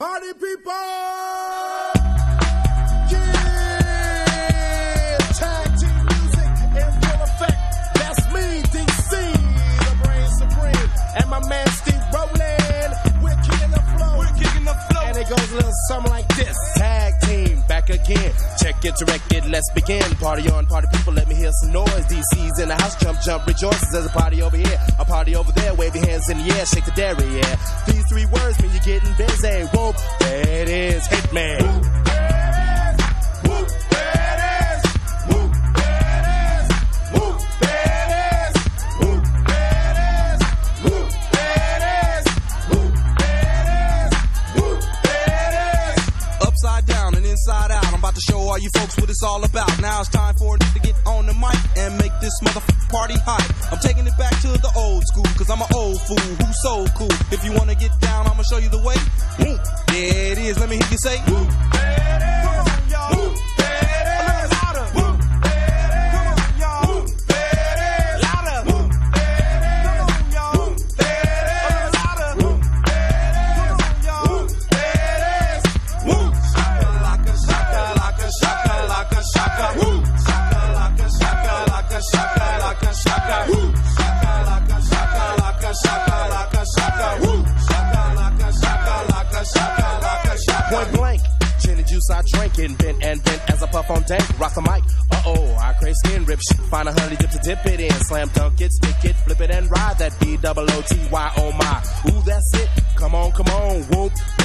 Party people! And my man Steve Rowland, we're kicking the flow. We're kicking the flow. And it goes a little something like this. Tag team, back again. Check it, direct it, let's begin. Party on, party people, let me hear some noise. DC's in the house, jump, jump, rejoices. There's a party over here, a party over there. Wave your hands in the air, shake the dairy, yeah. These three words mean you're getting busy. Whoop, there it is, hit me. Inside out, I'm about to show all you folks what it's all about. Now it's time for it to get on the mic and make this motherfucking party hot. I'm taking it back to the old school, cause I'm an old fool who's so cool. If you wanna get down, I'ma show you the way. There it is, let me hear you say. Woo, badass, y'all. Woo, badass. A little louder. Woo, badass. Come on, y'all. Woo, badass. Louder. Woo, badass. Come on, y'all. Woo, badass. A little louder. Woo, badass. Come on, y'all. Woo, badass. Woo. Shaka, woo. Shaka, laka, shaka, laka, shaka, laka, shaka, woo. Shaka, laka, shaka, laka, shaka, laka, shaka, woo. Shaka, laka, shaka, laka, shaka, laka, shaka. Point blank, gin and juice I drink it, bent and bent as I puff on dank. Rock the mic, uh-oh, I crave skin rip shit. Find a honey dip to dip it in, slam dunk it, stick it, flip it and ride that B-double-O-T-Y, oh my. Ooh, that's it, come on, whoop.